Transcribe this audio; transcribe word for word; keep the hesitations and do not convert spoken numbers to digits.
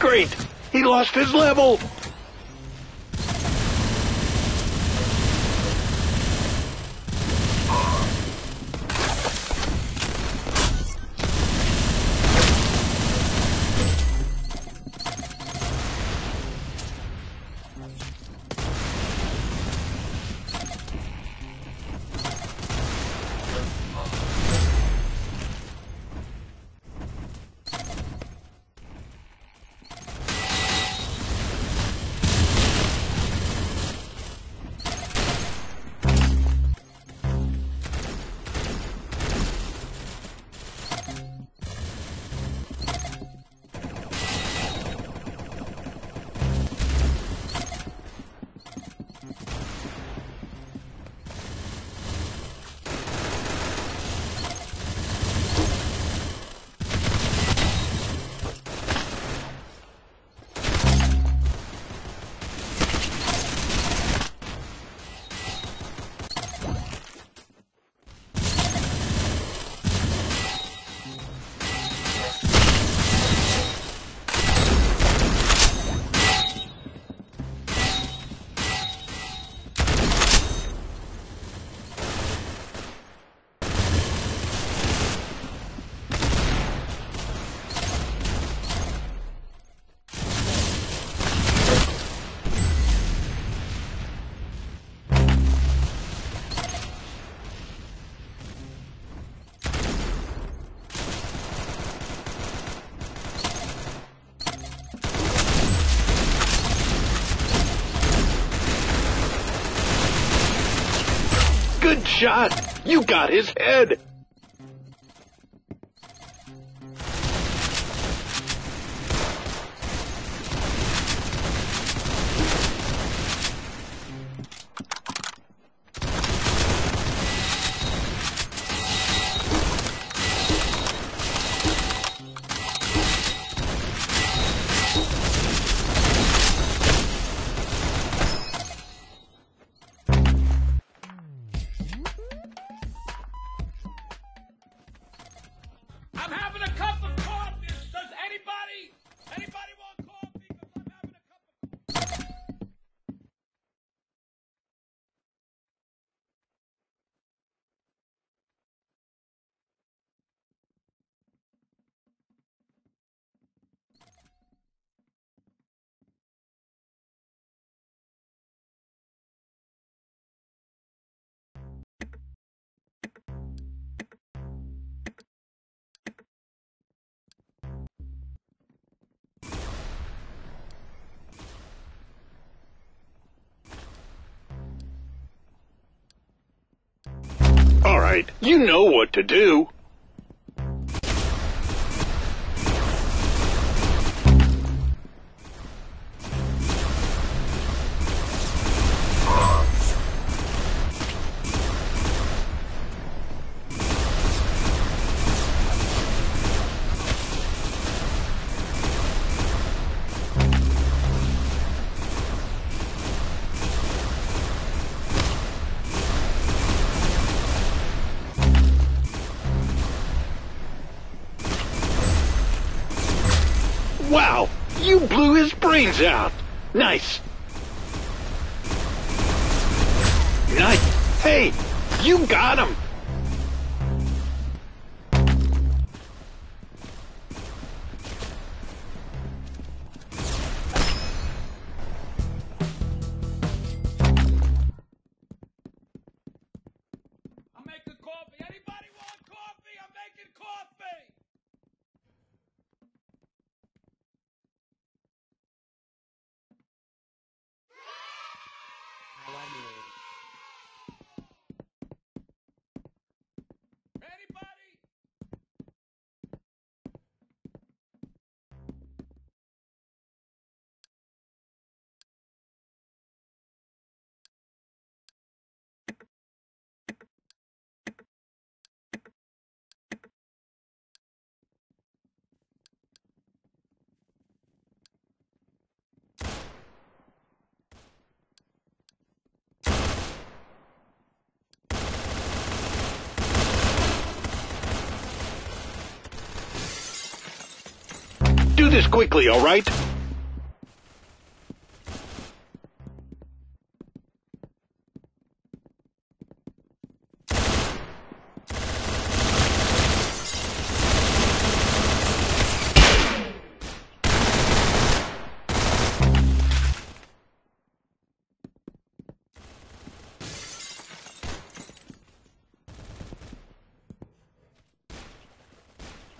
Great! He lost his level! Good shot! You got his head! I'm having a cup of coffee. Does anybody, anybody want coffee? Because I'm having a cup of coffee. All right, you know what to do. Wow! You blew his brains out! Nice! Nice! Hey! You got him! I'm making coffee. Anybody want coffee? I'm making coffee. Anybody? Do this quickly, all right?